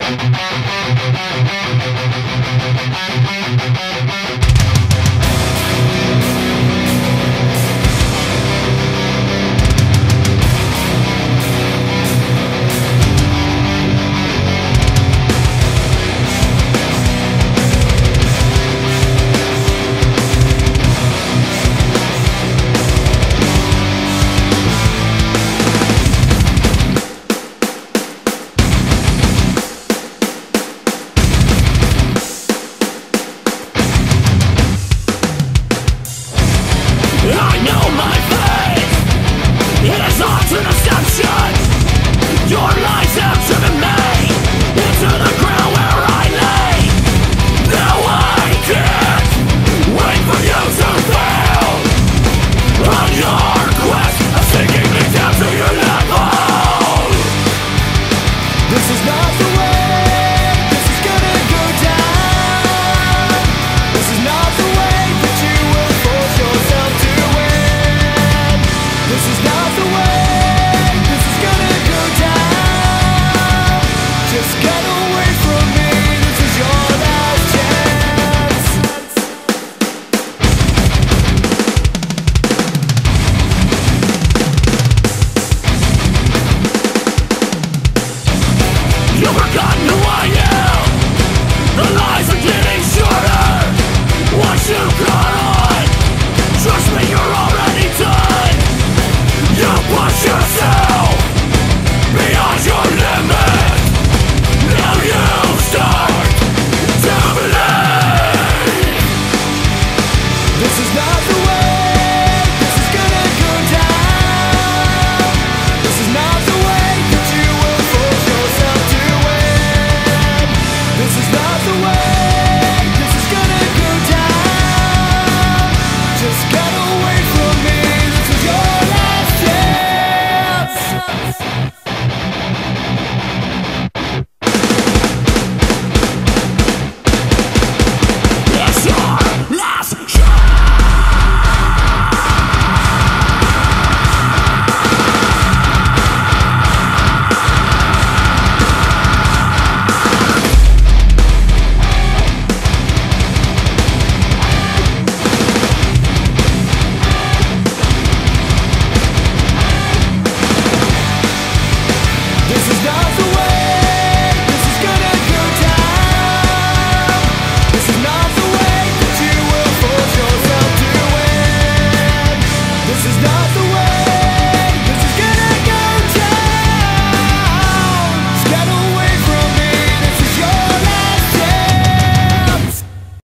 I know my fate. It is all to deception. Your lies have driven me into the ground where I lay. Now I can't wait for you to fail. On your quest of sinking me down to your level. This is not the way. This is gonna go down. This is not the way that you will force yourself to win. This is not the way. This is gonna go down. Just get away from me. This is your last chance. You've forgotten who